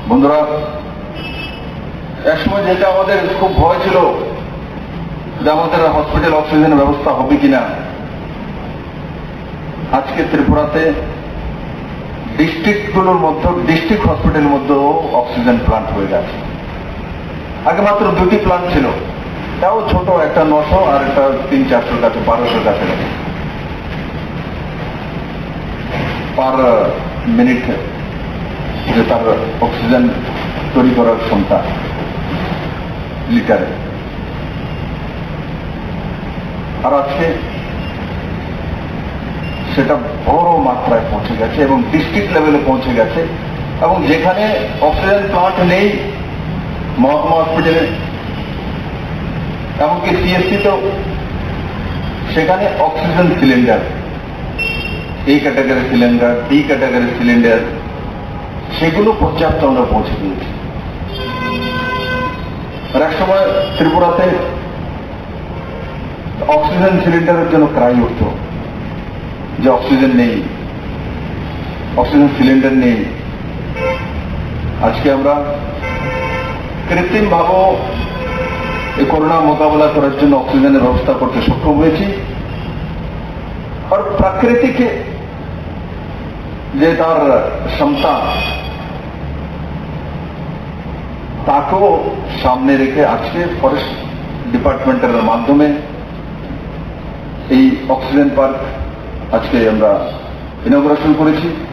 বন্ধুরা, একসময় যেটা আমাদের খুব ভয় ছিল যে আমাদের হসপিটাল অক্সিজেনের ব্যবস্থা হবে কিনা, আজকে ত্রিপুরাতে ডিস্ট্রিক্টগুলোর মধ্যে, ডিস্ট্রিক্ট হসপিটালের মধ্যেও অক্সিজেন প্লান্ট হয়ে গেছে। আগে মাত্র দুটি প্লান্ট ছিল, তাও ছোট, একটা 900 আর একটা 300-400 কাছে 1200 কাছে পার মিনিট যে তার অক্সিজেন তৈরি করার ক্ষমতা লিটারে। আর আজকে সেটা বড় মাত্রায় পৌঁছে গেছে এবং ডিস্ট্রিক্ট লেভেলে পৌঁছে গেছে, এবং যেখানে অক্সিজেন প্লান্ট নেই মহকুমা হসপিটালে, এমনকি সিএসসিতেও, সেখানে অক্সিজেন সিলিন্ডার, এই category cylinder, B category cylinder, সেগুলো পর্যাপ্ত আমরা পৌঁছে দিয়েছি। আর এক সময় ত্রিপুরাতে অক্সিজেন সিলিন্ডারের জন্য ক্রাই উঠত যে অক্সিজেন নেই, অক্সিজেন সিলিন্ডার নেই। আজকে আমরা কৃত্রিম ভাবে এই করোনা মোকাবেলা করার জন্য অক্সিজেনের ব্যবস্থা করতে সক্ষম হয়েছি। আর প্রাকৃতিক যে তার ক্ষমতা, তাকেও সামনে রেখে আজকে ফরেস্ট ডিপার্টমেন্টের মাধ্যমে এই অক্সিজেন পার্ক আজকে আমরা ইনগ্রেশন করেছি।